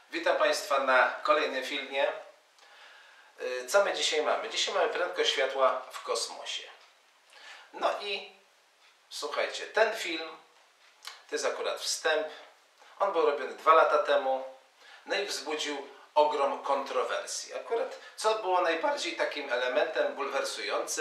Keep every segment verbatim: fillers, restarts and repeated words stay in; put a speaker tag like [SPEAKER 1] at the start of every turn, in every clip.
[SPEAKER 1] Witam Państwa na kolejnym filmie. Co my dzisiaj mamy? Dzisiaj mamy prędkość światła w kosmosie. No i słuchajcie, ten film to jest akurat wstęp. On był robiony dwa lata temu. No i wzbudził ogrom kontrowersji. Akurat co było najbardziej takim elementem bulwersującym?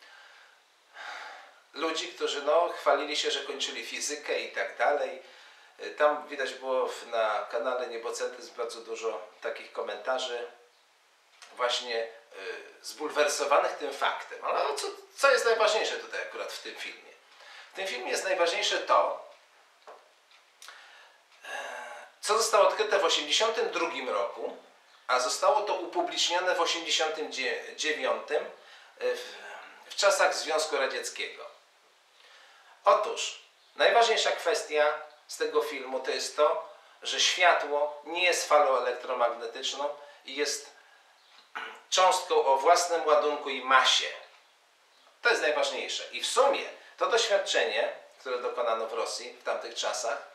[SPEAKER 1] Ludzi, którzy no, chwalili się, że kończyli fizykę i tak dalej. Tam widać było na kanale Niebocentryzm bardzo dużo takich komentarzy właśnie y, zbulwersowanych tym faktem. Ale co, co jest najważniejsze tutaj akurat w tym filmie? W tym filmie jest najważniejsze to, co zostało odkryte w tysiąc dziewięćset osiemdziesiątym drugim roku, a zostało to upublicznione w tysiąc dziewięćset osiemdziesiątym dziewiątym w, w czasach Związku Radzieckiego. Otóż najważniejsza kwestia z tego filmu to jest to, że światło nie jest falą elektromagnetyczną i jest cząstką o własnym ładunku i masie. To jest najważniejsze. I w sumie to doświadczenie, które dokonano w Rosji w tamtych czasach,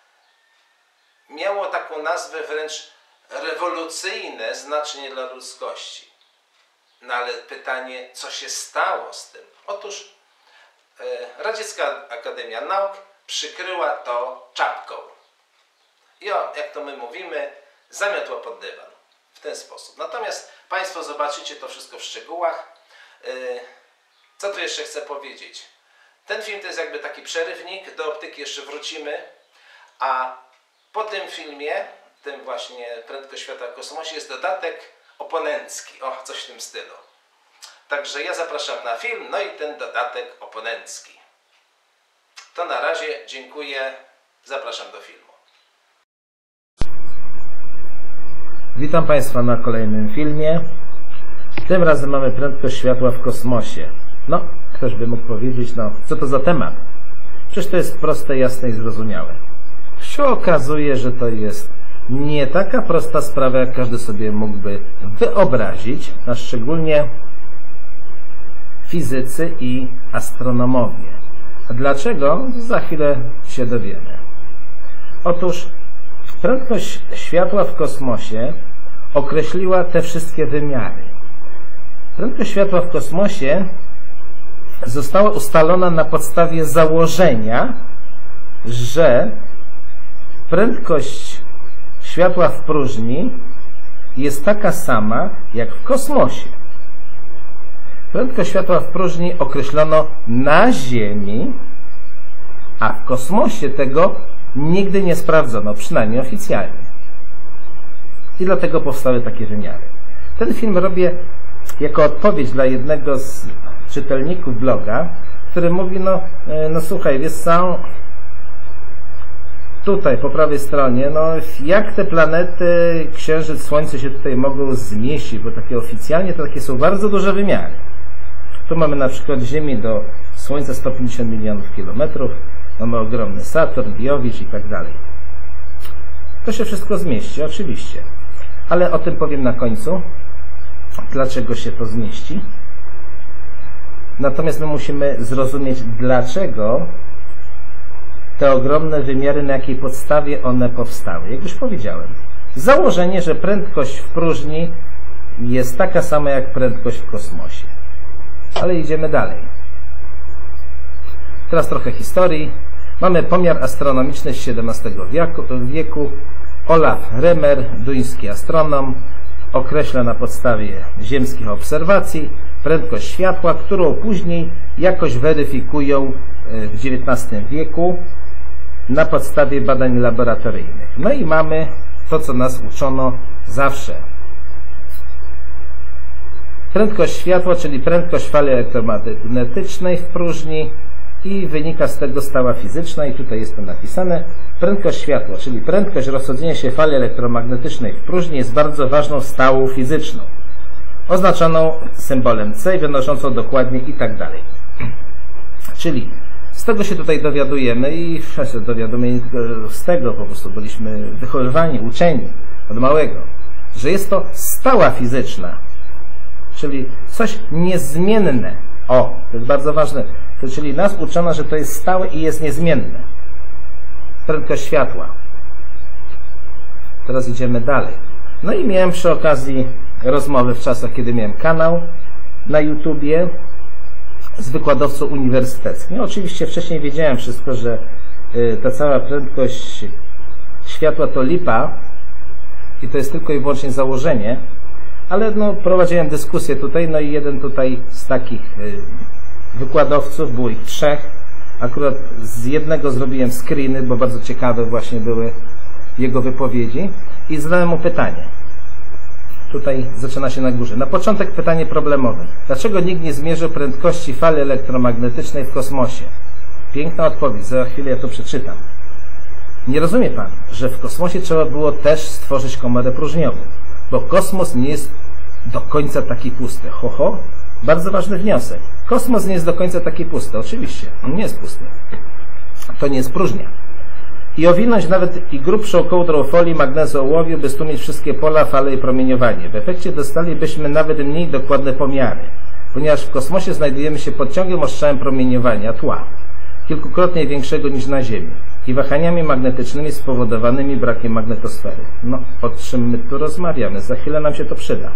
[SPEAKER 1] miało taką nazwę wręcz rewolucyjne znaczenie dla ludzkości. No ale pytanie, co się stało z tym? Otóż e, Radziecka Akademia Nauk przykryła to czapką. I o, jak to my mówimy, zamiotła pod dywan. W ten sposób. Natomiast Państwo zobaczycie to wszystko w szczegółach. Yy, co tu jeszcze chcę powiedzieć? Ten film to jest jakby taki przerywnik. Do optyki jeszcze wrócimy. A po tym filmie, tym właśnie Prędkość światła w kosmosie, jest dodatek oponencki. O, coś w tym stylu. Także ja zapraszam na film, no i ten dodatek oponencki. To na razie, dziękuję, zapraszam do filmu.
[SPEAKER 2] Witam Państwa na kolejnym filmie. Tym razem mamy prędkość światła w kosmosie. No, ktoś by mógł powiedzieć, no, co to za temat? Przecież to jest proste, jasne i zrozumiałe. Się okazuje, że to jest nie taka prosta sprawa, jak każdy sobie mógłby wyobrazić, a szczególnie fizycy i astronomowie. A dlaczego? Za chwilę się dowiemy. Otóż prędkość światła w kosmosie określiła te wszystkie wymiary. Prędkość światła w kosmosie została ustalona na podstawie założenia, że prędkość światła w próżni jest taka sama jak w kosmosie. Prędkość światła w próżni określono na Ziemi, a w kosmosie tego nigdy nie sprawdzono, przynajmniej oficjalnie. I dlatego powstały takie wymiary. Ten film robię jako odpowiedź dla jednego z czytelników bloga, który mówi, no, no słuchaj, wiesz co, tutaj po prawej stronie, no jak te planety, Księżyc, Słońce się tutaj mogą zmieścić, bo takie oficjalnie to takie są bardzo duże wymiary. Tu mamy na przykład Ziemi do Słońca sto pięćdziesiąt milionów kilometrów, mamy ogromny Saturn, Jowicz i tak dalej. To się wszystko zmieści, oczywiście. Ale o tym powiem na końcu, dlaczego się to zmieści. Natomiast my musimy zrozumieć, dlaczego te ogromne wymiary, na jakiej podstawie one powstały. Jak już powiedziałem, założenie, że prędkość w próżni jest taka sama jak prędkość w kosmosie. Ale idziemy dalej. Teraz trochę historii. Mamy pomiar astronomiczny z siedemnastego wieku. Olaf Remer, duński astronom, określa na podstawie ziemskich obserwacji prędkość światła, którą później jakoś weryfikują w dziewiętnastym wieku na podstawie badań laboratoryjnych. No i mamy to, co nas uczono zawsze. Prędkość światła, czyli prędkość fali elektromagnetycznej w próżni i wynika z tego stała fizyczna i tutaj jest to napisane. Prędkość światła, czyli prędkość rozchodzenia się fali elektromagnetycznej w próżni jest bardzo ważną stałą fizyczną, oznaczoną symbolem C i wynoszącą dokładnie i tak dalej. Czyli z tego się tutaj dowiadujemy i dowiadujemy nie tylko z tego, po prostu byliśmy wychowywani, uczeni od małego, że jest to stała fizyczna, czyli coś niezmienne. O, to jest bardzo ważne. To, czyli nas uczono, że to jest stałe i jest niezmienne. Prędkość światła. Teraz idziemy dalej. No i miałem przy okazji rozmowy w czasach, kiedy miałem kanał na YouTubie z wykładowcą uniwersyteckim. No, oczywiście wcześniej wiedziałem wszystko, że y, ta cała prędkość światła to lipa i to jest tylko i wyłącznie założenie, ale no, prowadziłem dyskusję tutaj, no i jeden tutaj z takich y, wykładowców, było ich trzech, akurat z jednego zrobiłem screeny, bo bardzo ciekawe właśnie były jego wypowiedzi i zadałem mu pytanie. Tutaj zaczyna się na górze. Na początek pytanie problemowe. Dlaczego nikt nie zmierzył prędkości fali elektromagnetycznej w kosmosie? Piękna odpowiedź, za chwilę ja to przeczytam. Nie rozumie pan, że w kosmosie trzeba było też stworzyć komorę próżniową, bo kosmos nie jest do końca taki pusty. Ho, ho. Bardzo ważny wniosek. Kosmos nie jest do końca taki pusty. Oczywiście, on nie jest pusty. To nie jest próżnia. I owinąć nawet i grubszą kołdrą folii magnezu ołowiu, by stłumić wszystkie pola, fale i promieniowanie. W efekcie dostalibyśmy nawet mniej dokładne pomiary, ponieważ w kosmosie znajdujemy się pod ciągłym ostrzałem promieniowania tła, kilkukrotnie większego niż na Ziemi, i wahaniami magnetycznymi spowodowanymi brakiem magnetosfery. No, o czym my tu rozmawiamy? Za chwilę nam się to przyda.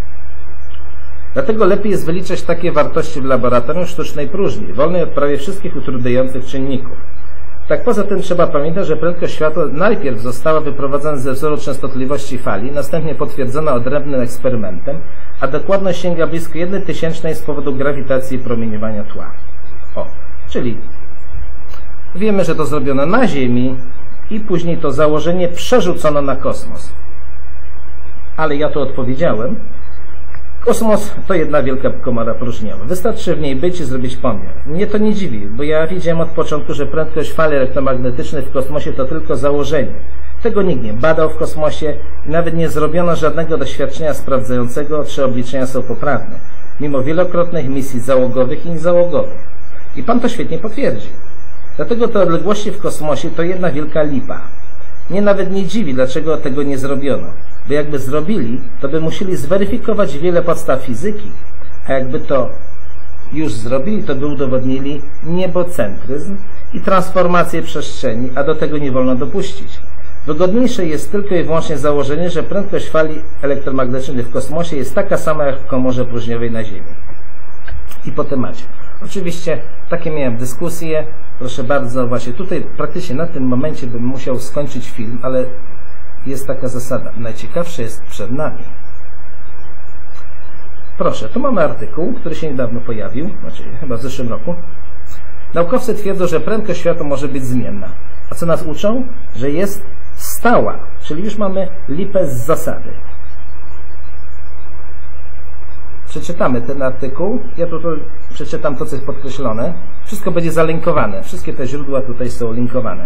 [SPEAKER 2] Dlatego lepiej jest wyliczać takie wartości w laboratorium sztucznej próżni, wolnej od prawie wszystkich utrudniających czynników. Tak poza tym trzeba pamiętać, że prędkość światła najpierw została wyprowadzona ze wzoru częstotliwości fali, następnie potwierdzona odrębnym eksperymentem, a dokładność sięga blisko jednej tysięcznej z powodu grawitacji i promieniowania tła. O, czyli wiemy, że to zrobiono na Ziemi i później to założenie przerzucono na kosmos. Ale ja tu odpowiedziałem. Kosmos to jedna wielka komora próżniowa. Wystarczy w niej być i zrobić pomiar. Mnie to nie dziwi, bo ja wiedziałem od początku, że prędkość fali elektromagnetycznej w kosmosie to tylko założenie. Tego nikt nie badał w kosmosie i nawet nie zrobiono żadnego doświadczenia sprawdzającego, czy obliczenia są poprawne, mimo wielokrotnych misji załogowych i niezałogowych. I pan to świetnie potwierdzi. Dlatego te odległości w kosmosie to jedna wielka lipa. Mnie nawet nie dziwi, dlaczego tego nie zrobiono. Bo jakby zrobili, to by musieli zweryfikować wiele podstaw fizyki, a jakby to już zrobili, to by udowodnili niebocentryzm i transformację przestrzeni, a do tego nie wolno dopuścić. Wygodniejsze jest tylko i wyłącznie założenie, że prędkość fali elektromagnetycznej w kosmosie jest taka sama jak w komorze próżniowej na Ziemi. I po temacie. Oczywiście takie miałem dyskusje. Proszę bardzo, właśnie tutaj praktycznie na tym momencie bym musiał skończyć film, ale jest taka zasada. Najciekawsze jest przed nami. Proszę, tu mamy artykuł, który się niedawno pojawił, znaczy chyba w zeszłym roku. Naukowcy twierdzą, że prędkość światła może być zmienna. A co nas uczą? Że jest stała, czyli już mamy lipę z zasady. Przeczytamy ten artykuł. Ja tutaj przeczytam to, co jest podkreślone. Wszystko będzie zalinkowane. Wszystkie te źródła tutaj są linkowane.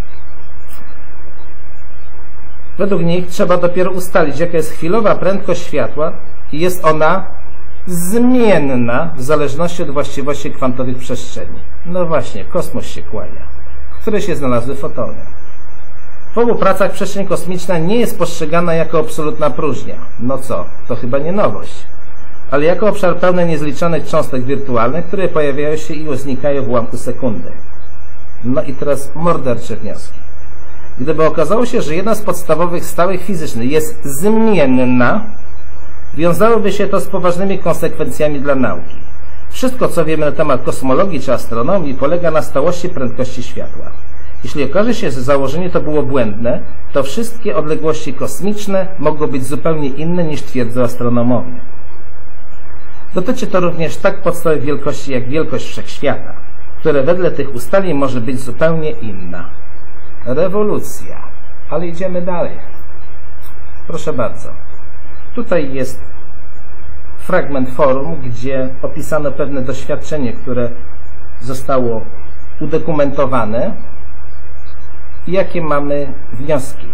[SPEAKER 2] Według nich trzeba dopiero ustalić, jaka jest chwilowa prędkość światła i jest ona zmienna w zależności od właściwości kwantowych przestrzeni. No właśnie, kosmos się kłania, w której się znalazły fotony. W obu pracach przestrzeń kosmiczna nie jest postrzegana jako absolutna próżnia. No co, to chyba nie nowość. Ale jako obszar pełny niezliczonych cząstek wirtualnych, które pojawiają się i znikają w ułamku sekundy. No i teraz mordercze wnioski. Gdyby okazało się, że jedna z podstawowych stałych fizycznych jest zmienna, wiązałoby się to z poważnymi konsekwencjami dla nauki. Wszystko, co wiemy na temat kosmologii czy astronomii, polega na stałości prędkości światła. Jeśli okaże się, że założenie to było błędne, to wszystkie odległości kosmiczne mogą być zupełnie inne niż twierdzą astronomowie. Dotyczy to również tak podstawowych wielkości jak wielkość wszechświata, które wedle tych ustaleń może być zupełnie inna. Rewolucja. Ale idziemy dalej. Proszę bardzo. Tutaj jest fragment forum, gdzie opisano pewne doświadczenie, które zostało udokumentowane i jakie mamy wnioski.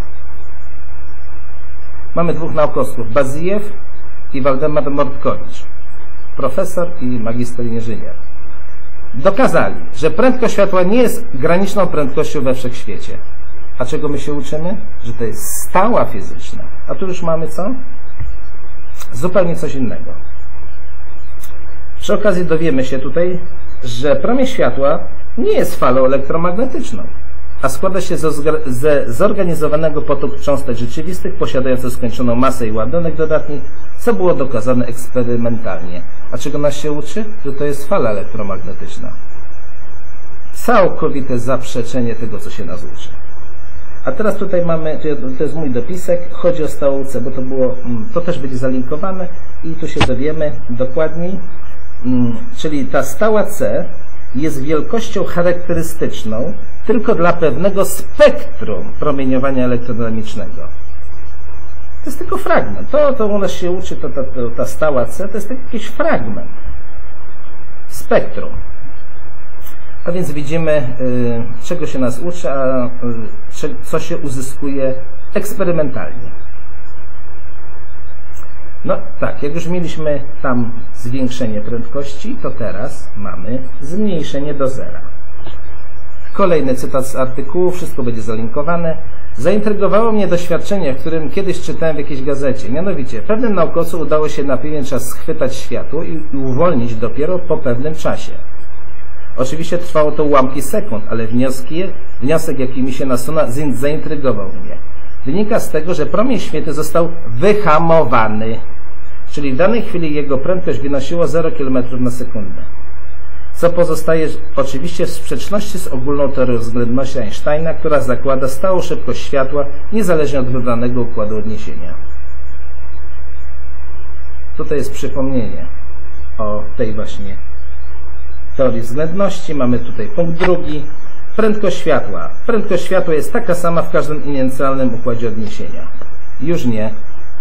[SPEAKER 2] Mamy dwóch naukowców, Bazijew i Waldemar Mordkowicz, profesor i magister inżynier. Dokazali, że prędkość światła nie jest graniczną prędkością we wszechświecie. A czego my się uczymy? Że to jest stała fizyczna. A tu już mamy co? Zupełnie coś innego. Przy okazji dowiemy się tutaj, że promień światła nie jest falą elektromagnetyczną. a składa się ze zorganizowanego potoku cząstek rzeczywistych posiadających skończoną masę i ładunek dodatni, co było dokazane eksperymentalnie. A czego nas się uczy? Że to jest fala elektromagnetyczna. Całkowite zaprzeczenie tego, co się nas uczy. A teraz tutaj mamy, to jest mój dopisek, chodzi o stałą C, bo to było, to też będzie zalinkowane i tu się dowiemy dokładniej. Czyli ta stała C jest wielkością charakterystyczną tylko dla pewnego spektrum promieniowania elektrodynamicznego. To jest tylko fragment. To, to u nas się uczy, to, to, to, ta stała C to jest tylko jakiś fragment. Spektrum. A więc widzimy, y, czego się nas uczy, a y, co się uzyskuje eksperymentalnie. No tak, jak już mieliśmy tam zwiększenie prędkości, to teraz mamy zmniejszenie do zera. Kolejny cytat z artykułu, wszystko będzie zalinkowane. Zaintrygowało mnie doświadczenie, w którym kiedyś czytałem w jakiejś gazecie. Mianowicie, pewnym naukowcom udało się na pewien czas schwytać światło i uwolnić dopiero po pewnym czasie. Oczywiście trwało to ułamki sekund, ale wnioski, wniosek, jaki mi się nasunął, zaintrygował mnie. Wynika z tego, że promień świetny został wyhamowany, czyli w danej chwili jego prędkość wynosiła zero kilometrów na sekundę. Co pozostaje oczywiście w sprzeczności z ogólną teorią względności Einsteina, która zakłada stałą szybkość światła niezależnie od wybranego układu odniesienia. Tutaj jest przypomnienie o tej właśnie teorii względności. Mamy tutaj punkt drugi. Prędkość światła. Prędkość światła jest taka sama w każdym inercjalnym układzie odniesienia. Już nie,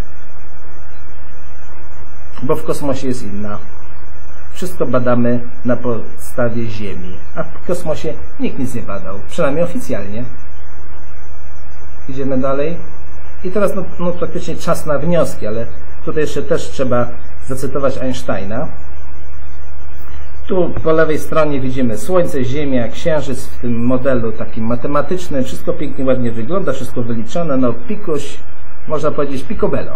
[SPEAKER 2] bo w kosmosie jest inna. Wszystko badamy na podstawie Ziemi, a w kosmosie nikt nic nie badał, przynajmniej oficjalnie. Idziemy dalej. I teraz no, no, praktycznie czas na wnioski, ale tutaj jeszcze też trzeba zacytować Einsteina. Tu po lewej stronie widzimy Słońce, Ziemia, Księżyc w tym modelu takim matematycznym. Wszystko pięknie, ładnie wygląda, wszystko wyliczone. No pikuś, można powiedzieć picobello.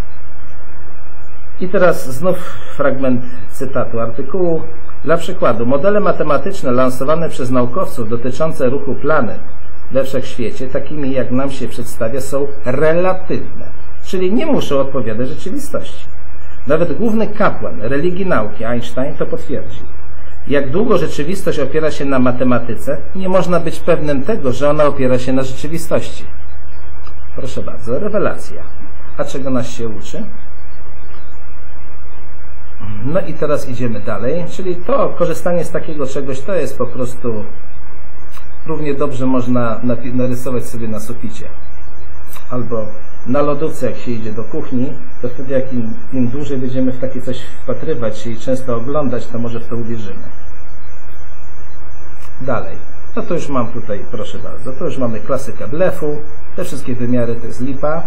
[SPEAKER 2] I teraz znów fragment cytatu artykułu. Dla przykładu, modele matematyczne lansowane przez naukowców dotyczące ruchu planet we wszechświecie, takimi jak nam się przedstawia, są relatywne, czyli nie muszą odpowiadać rzeczywistości. Nawet główny kapłan religii nauki Einstein to potwierdził. Jak długo rzeczywistość opiera się na matematyce, nie można być pewnym tego, że ona opiera się na rzeczywistości. Proszę bardzo, rewelacja. A czego nas się uczy? No i teraz idziemy dalej, czyli to korzystanie z takiego czegoś to jest po prostu równie dobrze można narysować sobie na suficie. Albo na lodówce, jak się idzie do kuchni, to wtedy jak im, im dłużej będziemy w takie coś wpatrywać się i często oglądać, to może w to uwierzymy. Dalej. No to już mam tutaj, proszę bardzo, to już mamy klasykę blefu. Te wszystkie wymiary to jest lipa.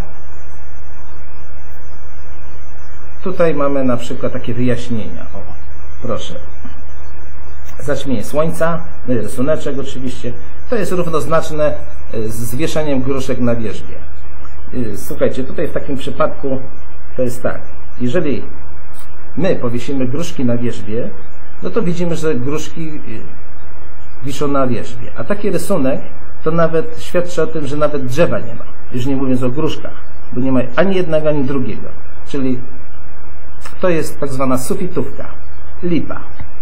[SPEAKER 2] Tutaj mamy na przykład takie wyjaśnienia. O, proszę. Zaćmienie Słońca, rysuneczek oczywiście. To jest równoznaczne z wieszaniem gruszek na wierzbie. Słuchajcie, tutaj w takim przypadku to jest tak. Jeżeli my powiesimy gruszki na wierzbie, no to widzimy, że gruszki wiszą na wierzbie. A taki rysunek to nawet świadczy o tym, że nawet drzewa nie ma. Już nie mówiąc o gruszkach, bo nie ma ani jednego, ani drugiego. Czyli to jest tak zwana sufitówka, lipa.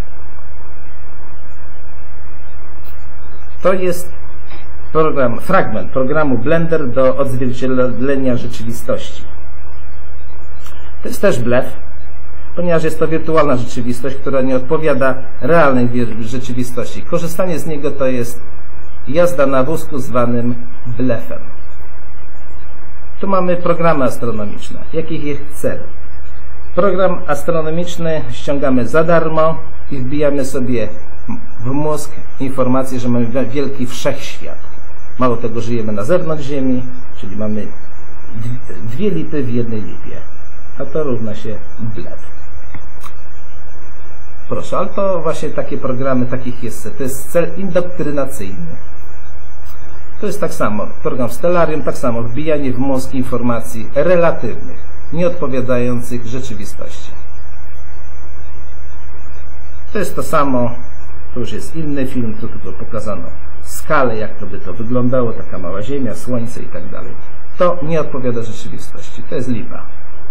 [SPEAKER 2] To jest program, fragment programu Blender do odzwierciedlenia rzeczywistości. To jest też blef, ponieważ jest to wirtualna rzeczywistość, która nie odpowiada realnej rzeczywistości. Korzystanie z niego to jest jazda na wózku zwanym blefem. Tu mamy programy astronomiczne. Jakich jest cel? Program astronomiczny ściągamy za darmo i wbijamy sobie w mózg informację, że mamy wielki wszechświat. Mało tego, żyjemy na zewnątrz Ziemi, czyli mamy dwie lipy w jednej lipie. A to równa się blef. Proszę, ale to właśnie takie programy, takich jest. To jest cel indoktrynacyjny. To jest tak samo. Program Stellarium, tak samo. Wbijanie w mózg informacji relatywnych, nie odpowiadających rzeczywistości. To jest to samo. To już jest inny film, tu tylko pokazano skalę, jak to by to wyglądało, taka mała ziemia, słońce i tak dalej. To nie odpowiada rzeczywistości. To jest lipa.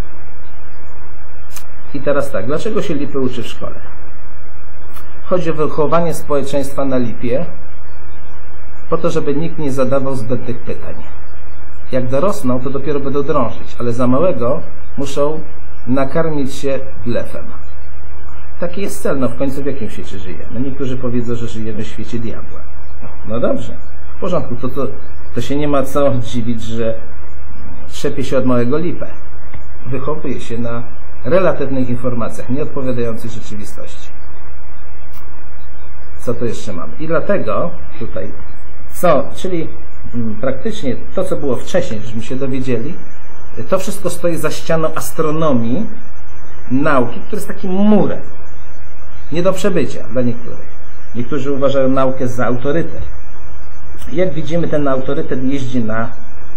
[SPEAKER 2] I teraz tak, dlaczego się lipy uczy w szkole? Chodzi o wychowanie społeczeństwa na lipie, po to, żeby nikt nie zadawał zbędnych pytań. Jak dorosną, to dopiero będą drążyć, ale za małego muszą nakarmić się blefem. Taki jest cel, no w końcu w jakim świecie żyjemy? No niektórzy powiedzą, że żyjemy w świecie diabła. No dobrze, w porządku, to, to, to się nie ma co dziwić, że trzepie się od małego lipę. Wychowuje się na relatywnych informacjach, nieodpowiadających rzeczywistości. Co tu jeszcze mamy? I dlatego tutaj, co, czyli mm, praktycznie to, co było wcześniej, żeśmy się dowiedzieli, to wszystko stoi za ścianą astronomii, nauki, który jest takim murem. Nie do przebycia dla niektórych. Niektórzy uważają naukę za autorytet. Jak widzimy, ten autorytet jeździ na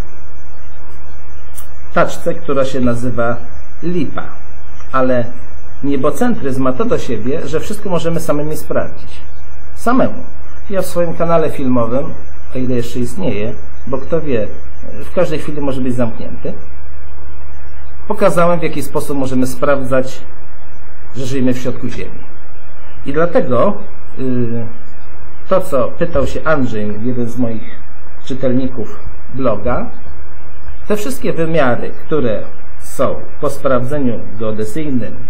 [SPEAKER 2] taczce, która się nazywa lipa. Ale niebocentryzm ma to do siebie, że wszystko możemy samymi sprawdzić. Samemu. Ja w swoim kanale filmowym, o ile jeszcze istnieje, bo kto wie, w każdej chwili może być zamknięty, pokazałem, w jaki sposób możemy sprawdzać, że żyjemy w środku Ziemi. I dlatego yy, to, co pytał się Andrzej, jeden z moich czytelników bloga, te wszystkie wymiary, które są po sprawdzeniu geodezyjnym,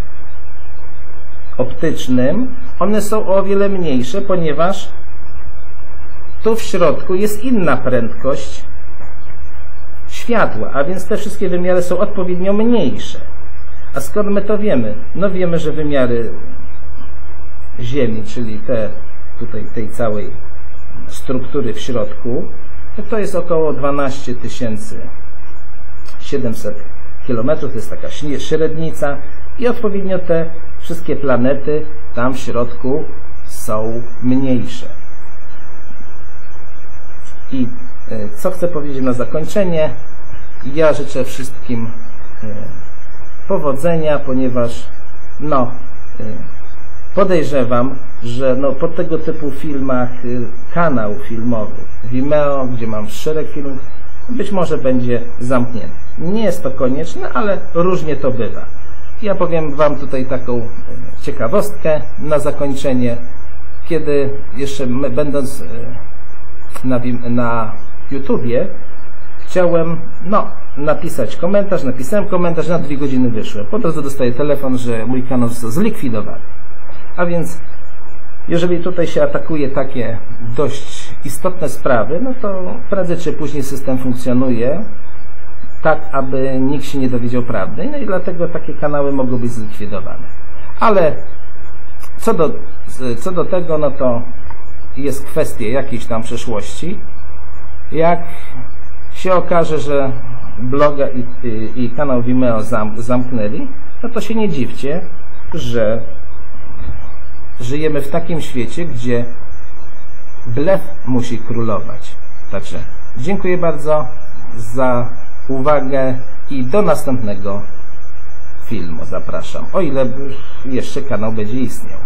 [SPEAKER 2] optycznym, one są o wiele mniejsze, ponieważ tu w środku jest inna prędkość światła, a więc te wszystkie wymiary są odpowiednio mniejsze. A skąd my to wiemy? No wiemy, że wymiary Ziemi, czyli te tutaj tej całej struktury w środku, to jest około dwanaście tysięcy siedemset kilometrów, to jest taka średnica i odpowiednio te wszystkie planety tam w środku są mniejsze. I co chcę powiedzieć na zakończenie? Ja życzę wszystkim powodzenia, ponieważ no, podejrzewam, że no, po tego typu filmach kanał filmowy Vimeo, gdzie mam szereg filmów, być może będzie zamknięty. Nie jest to konieczne, ale różnie to bywa. Ja powiem Wam tutaj taką ciekawostkę na zakończenie, kiedy jeszcze będąc na, na YouTubie chciałem no, napisać komentarz, napisałem komentarz, na dwie godziny wyszłem. Po drodze dostaję telefon, że mój kanał został zlikwidowany. A więc jeżeli tutaj się atakuje takie dość istotne sprawy, no to prędzej czy później system funkcjonuje tak, aby nikt się nie dowiedział prawdy. No i dlatego takie kanały mogą być zlikwidowane. Ale co do, co do tego, no to jest kwestia jakiejś tam przeszłości. Jak się okaże, że bloga i, i, i kanał Vimeo zam, zamknęli, no to się nie dziwcie, że żyjemy w takim świecie, gdzie blef musi królować. Także dziękuję bardzo za uwagę i do następnego filmu zapraszam, o ile jeszcze kanał będzie istniał.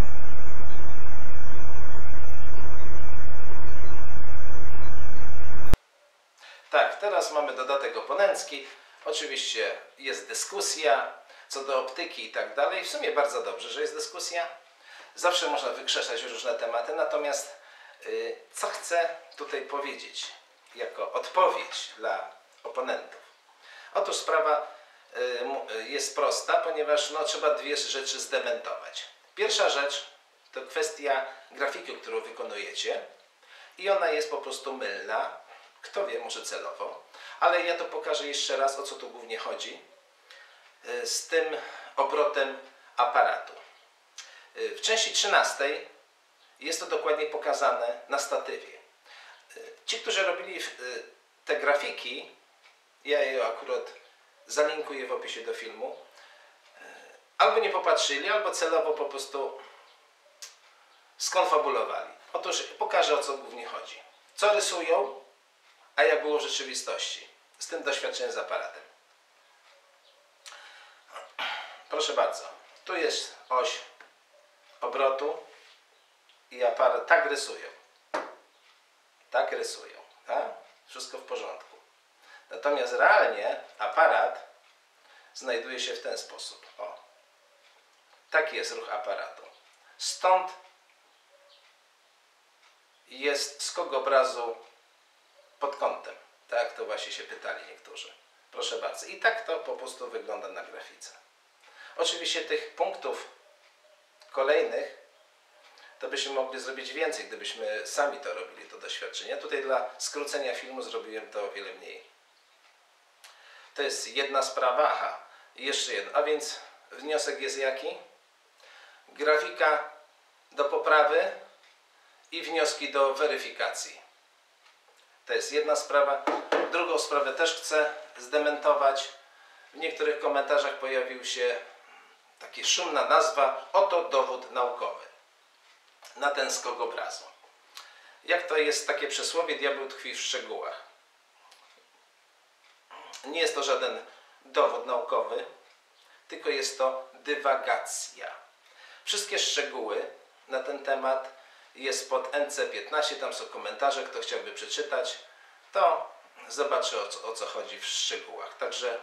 [SPEAKER 1] Tak, teraz mamy dodatek oponencki. Oczywiście jest dyskusja co do optyki i tak dalej. W sumie bardzo dobrze, że jest dyskusja. Zawsze można wykrzeszać różne tematy, natomiast yy, co chcę tutaj powiedzieć jako odpowiedź dla oponentów. Otóż sprawa yy, jest prosta, ponieważ no, trzeba dwie rzeczy zdementować. Pierwsza rzecz to kwestia grafiki, którą wykonujecie i ona jest po prostu mylna. Kto wie, może celowo, ale ja to pokażę jeszcze raz, o co tu głównie chodzi yy, z tym obrotem aparatu. W części trzynastej jest to dokładnie pokazane na statywie. Ci, którzy robili te grafiki, ja je akurat zalinkuję w opisie do filmu, albo nie popatrzyli, albo celowo po prostu skonfabulowali. Otóż pokażę, o co głównie chodzi. Co rysują, a jak było w rzeczywistości. Z tym doświadczeniem z aparatem. Proszę bardzo. Tu jest oś obrotu i aparat tak rysują. tak rysują. Tak? Wszystko w porządku. Natomiast realnie aparat znajduje się w ten sposób. O. Taki jest ruch aparatu. Stąd jest skok obrazu pod kątem. Tak, to właśnie się pytali niektórzy. Proszę bardzo. I tak to po prostu wygląda na grafice. Oczywiście tych punktów kolejnych to byśmy mogli zrobić więcej, gdybyśmy sami to robili, to doświadczenie. Tutaj dla skrócenia filmu zrobiłem to o wiele mniej. To jest jedna sprawa. Aha, jeszcze jedna. A więc wniosek jest jaki? Grafika do poprawy i wnioski do weryfikacji. To jest jedna sprawa. Drugą sprawę też chcę zdementować. W niektórych komentarzach pojawił się taka szumna nazwa, oto dowód naukowy na ten skok obrazu. Jak to jest takie przysłowie, diabeł tkwi w szczegółach. Nie jest to żaden dowód naukowy, tylko jest to dywagacja. Wszystkie szczegóły na ten temat jest pod N C piętnaście, tam są komentarze, kto chciałby przeczytać, to zobaczy o co, o co chodzi w szczegółach. Także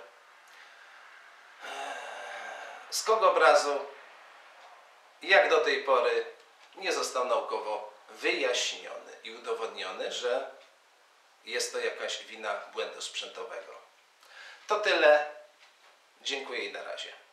[SPEAKER 1] skok obrazu jak do tej pory nie został naukowo wyjaśniony i udowodniony, że jest to jakaś wina błędu sprzętowego. To tyle. Dziękuję i na razie.